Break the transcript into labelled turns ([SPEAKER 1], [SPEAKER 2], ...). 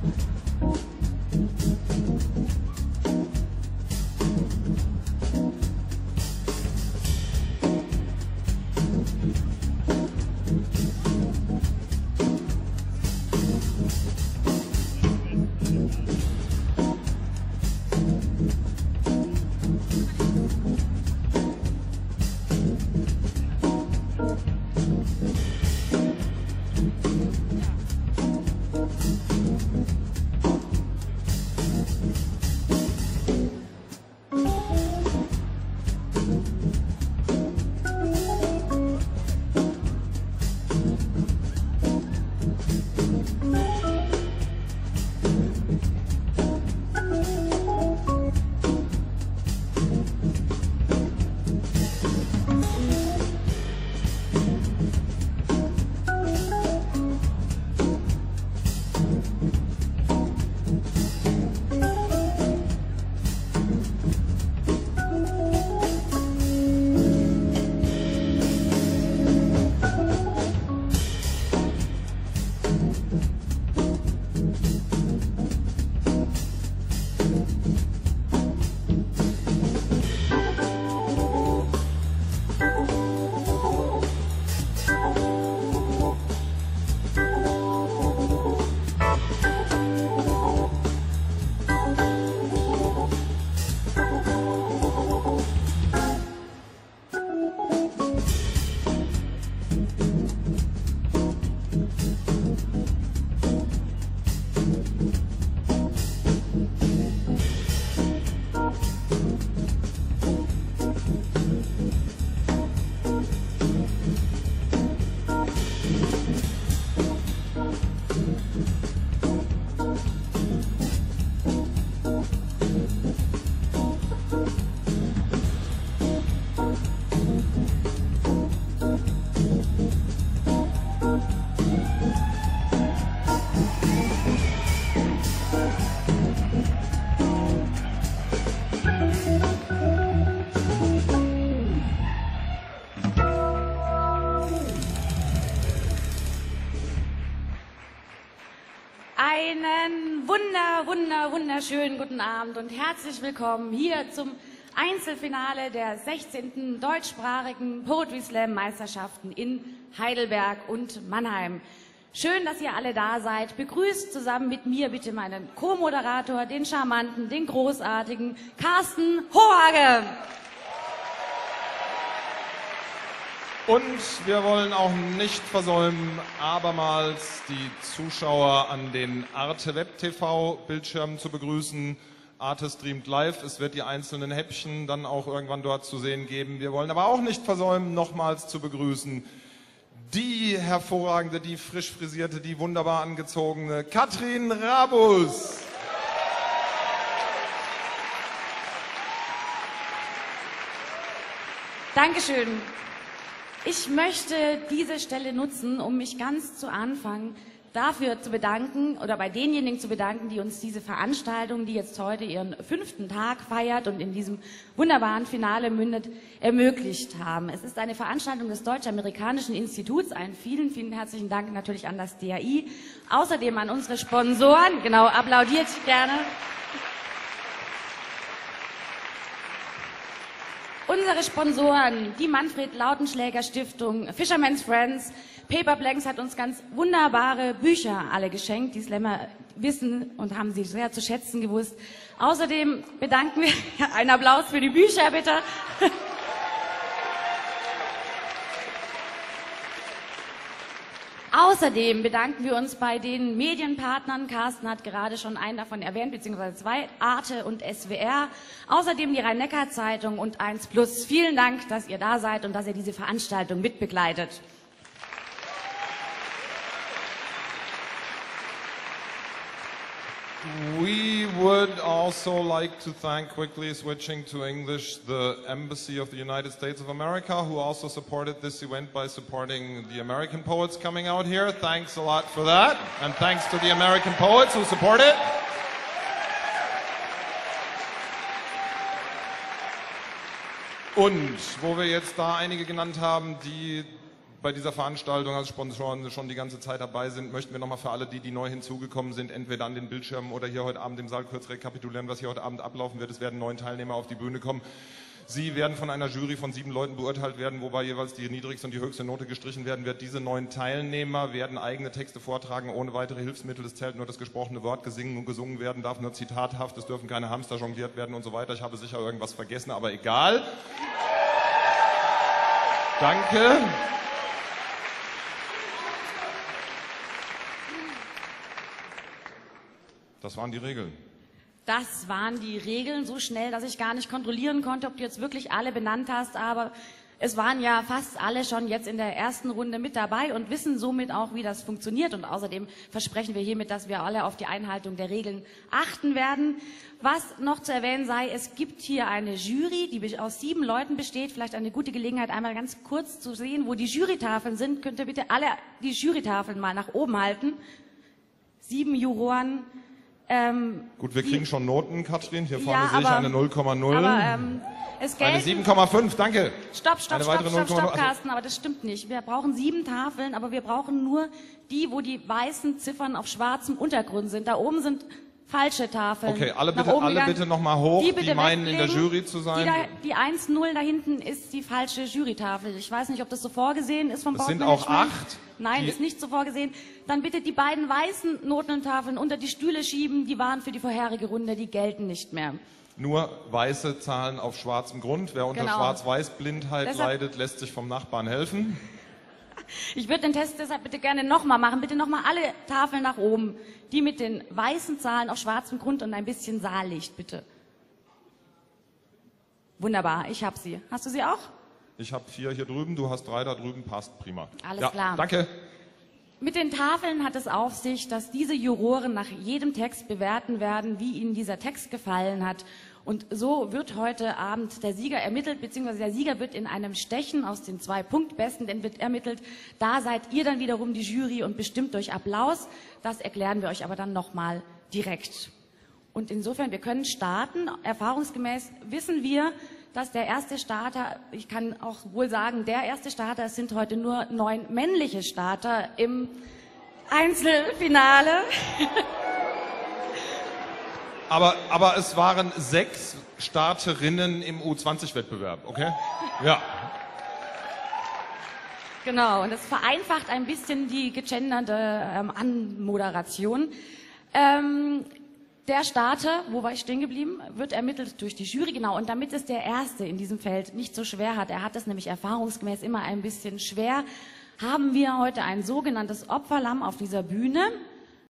[SPEAKER 1] Einen wunderschönen guten Abend und herzlich willkommen hier zum Einzelfinale der 16. deutschsprachigen Poetry Slam Meisterschaften in Heidelberg und Mannheim. Schön, dass ihr alle da seid. Begrüßt zusammen mit mir bitte meinen Co-Moderator, den charmanten, den großartigen Carsten Hohage.
[SPEAKER 2] Und wir wollen auch nicht versäumen, abermals die Zuschauer an den Arte Web TV Bildschirmen zu begrüßen. Arte streamt live, es wird die einzelnen Häppchen dann auch irgendwann dort zu sehen geben. Wir wollen aber auch nicht versäumen, nochmals zu begrüßen die hervorragende, die frisch frisierte, die wunderbar angezogene Katrin Rabus.
[SPEAKER 1] Dankeschön. Ich möchte diese Stelle nutzen, um mich ganz zu Anfang dafür zu bedanken oder bei denjenigen zu bedanken, die uns diese Veranstaltung, die jetzt heute ihren 5. Tag feiert und in diesem wunderbaren Finale mündet, ermöglicht haben. Es ist eine Veranstaltung des Deutsch-Amerikanischen Instituts. Einen vielen herzlichen Dank natürlich an das DAI. Außerdem an unsere Sponsoren. Genau, applaudiert gerne. Unsere Sponsoren, die Manfred Lautenschläger Stiftung, Fisherman's Friends, Paper Blanks hat uns ganz wunderbare Bücher alle geschenkt. Die Slammer wissen und haben sie sehr zu schätzen gewusst. Außerdem bedanken wir, einen Applaus für die Bücher bitte. Außerdem bedanken wir uns bei den Medienpartnern. Carsten hat gerade schon einen davon erwähnt, beziehungsweise zwei, Arte und SWR. Außerdem die Rhein-Neckar-Zeitung und 1+. Vielen Dank, dass ihr da seid und dass ihr diese Veranstaltung mitbegleitet.
[SPEAKER 2] We would also like to thank, quickly switching to English, the Embassy of the United States of America, who also supported this event by supporting the American poets coming out here. Thanks a lot for that. And thanks to the American poets who support it. Und wo wir jetzt da einige genannt haben, die bei dieser Veranstaltung als Sponsoren schon die ganze Zeit dabei sind, möchten wir nochmal für alle, die neu hinzugekommen sind, entweder an den Bildschirmen oder hier heute Abend im Saal kurz rekapitulieren, was hier heute Abend ablaufen wird. Es werden 9 Teilnehmer auf die Bühne kommen. Sie werden von einer Jury von 7 Leuten beurteilt werden, wobei jeweils die niedrigste und die höchste Note gestrichen werden wird. Diese 9 Teilnehmer werden eigene Texte vortragen, ohne weitere Hilfsmittel. Es zählt nur das gesprochene Wort, gesungen werden darf nur zitathaft, es dürfen keine Hamster jongliert werden und so weiter. Ich habe sicher irgendwas vergessen, aber egal. Danke. Das waren die Regeln.
[SPEAKER 1] Das waren die Regeln, so schnell, dass ich gar nicht kontrollieren konnte, ob du jetzt wirklich alle benannt hast, aber es waren ja fast alle schon jetzt in der ersten Runde mit dabei und wissen somit auch, wie das funktioniert. Und außerdem versprechen wir hiermit, dass wir alle auf die Einhaltung der Regeln achten werden. Was noch zu erwähnen sei, es gibt hier eine Jury, die aus 7 Leuten besteht. Vielleicht eine gute Gelegenheit, einmal ganz kurz zu sehen, wo die Jurytafeln sind. Könnt ihr bitte alle die Jurytafeln mal nach oben halten? 7 Juroren.
[SPEAKER 2] Gut, wir kriegen schon Noten, Katrin. Hier vorne
[SPEAKER 1] Ja,
[SPEAKER 2] sehe ich eine 0,0.
[SPEAKER 1] Es
[SPEAKER 2] Eine
[SPEAKER 1] gelten
[SPEAKER 2] 7,5, danke.
[SPEAKER 1] Stopp,
[SPEAKER 2] Also,
[SPEAKER 1] Carsten, aber das stimmt nicht. Wir brauchen 7 Tafeln, aber wir brauchen nur die, wo die weißen Ziffern auf schwarzem Untergrund sind. Da oben sind falsche Tafeln.
[SPEAKER 2] Okay, alle bitte nochmal hoch, die meinen in der
[SPEAKER 1] weglegen.
[SPEAKER 2] Jury zu sein.
[SPEAKER 1] Die 1-0 da hinten ist die falsche Jurytafel. Ich weiß nicht, ob das so vorgesehen ist vom
[SPEAKER 2] Es sind
[SPEAKER 1] Baumanagement.
[SPEAKER 2] auch 8.
[SPEAKER 1] Nein, ist nicht so vorgesehen. Dann bitte die beiden weißen Notentafeln unter die Stühle schieben. Die waren für die vorherige Runde, die gelten nicht mehr.
[SPEAKER 2] Nur weiße Zahlen auf schwarzem Grund. Wer unter
[SPEAKER 1] Genau.
[SPEAKER 2] Schwarz-Weiß-Blindheit
[SPEAKER 1] Deshalb-
[SPEAKER 2] leidet, lässt sich vom Nachbarn helfen.
[SPEAKER 1] Ich würde den Test deshalb bitte gerne nochmal machen. Bitte nochmal alle Tafeln nach oben. Die mit den weißen Zahlen auf schwarzem Grund und ein bisschen Saallicht, bitte. Wunderbar, ich habe sie. Hast du sie auch?
[SPEAKER 2] Ich habe 4 hier drüben, du hast 3 da drüben, passt prima.
[SPEAKER 1] Alles klar.
[SPEAKER 2] Danke.
[SPEAKER 1] Mit den Tafeln hat es auf sich, dass diese Juroren nach jedem Text bewerten werden, wie ihnen dieser Text gefallen hat. Und so wird heute Abend der Sieger ermittelt, beziehungsweise der Sieger wird in einem Stechen aus den 2 Punktbesten wird ermittelt. Da seid ihr dann wiederum die Jury und bestimmt durch Applaus. Das erklären wir euch aber dann nochmal direkt. Und insofern, wir können starten. Erfahrungsgemäß wissen wir, dass der erste Starter, ich kann auch wohl sagen, der erste Starter, es sind heute nur 9 männliche Starter im Einzelfinale.
[SPEAKER 2] Aber es waren 6 Starterinnen im U20-Wettbewerb, okay? Ja.
[SPEAKER 1] Genau, und das vereinfacht ein bisschen die gegenderte Anmoderation. Der Starter, wo war ich stehen geblieben, wird ermittelt durch die Jury, genau. Und damit es der Erste in diesem Feld nicht so schwer hat, er hat es nämlich erfahrungsgemäß immer ein bisschen schwer, haben wir heute ein sogenanntes Opferlamm auf dieser Bühne.